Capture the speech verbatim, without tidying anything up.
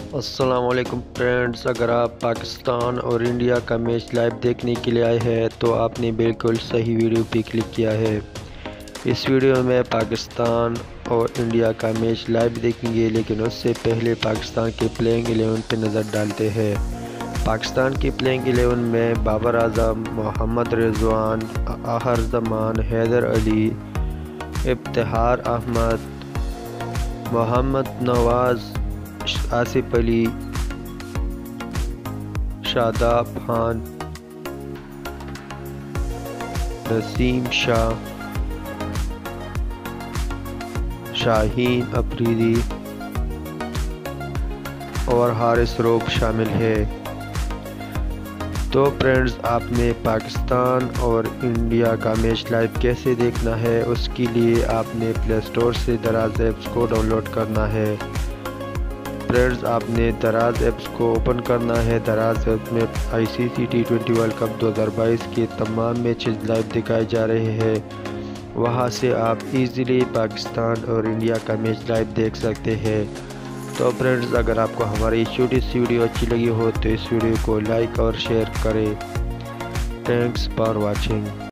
السلام علیکم فرینڈز، اگر آپ پاکستان اور انڈیا کا میچ لائیو دیکھنے کے لیے آئے ہیں تو آپ نے بالکل صحیح ویڈیو پہ کلک کیا ہے۔ اس ویڈیو میں پاکستان اور انڈیا کا میچ لائیو دیکھیں گے، لیکن اس سے پہلے پاکستان کے پلینگ الیون پہ نظر ڈالتے ہیں۔ پاکستان کی پلینگ الیون میں بابر اعظم، محمد رضوان، اظہر زمان، حیدر علی، افتخار احمد، محمد نواز، آصف علی، شاداب خان، نسیم شاہ، شاہین افریدی اور حارث روب شامل ہے۔ تو فرینڈز، آپ نے پاکستان اور انڈیا کا میچ لائیو کیسے دیکھنا ہے، اس کے لیے آپ نے پلے سٹور سے دراز ایپس کو ڈاؤن لوڈ کرنا ہے۔ فرینڈز، آپ نے دراز ایپس کو اوپن کرنا ہے۔ دراز ایپس میں I C C T twenty world cup دو ہزار بائیس کے تمام میچز لائیو دکھائے جا رہے ہیں۔ وہاں سے آپ ایزیلی پاکستان اور انڈیا کا میچ لائیو دیکھ سکتے ہیں۔ تو فرینڈز، اگر آپ کو ہماری چھوٹی سی ویڈیو اچھی لگی ہو تو اس ویڈیو کو لائک اور شیئر کریں۔ Thanks for watching.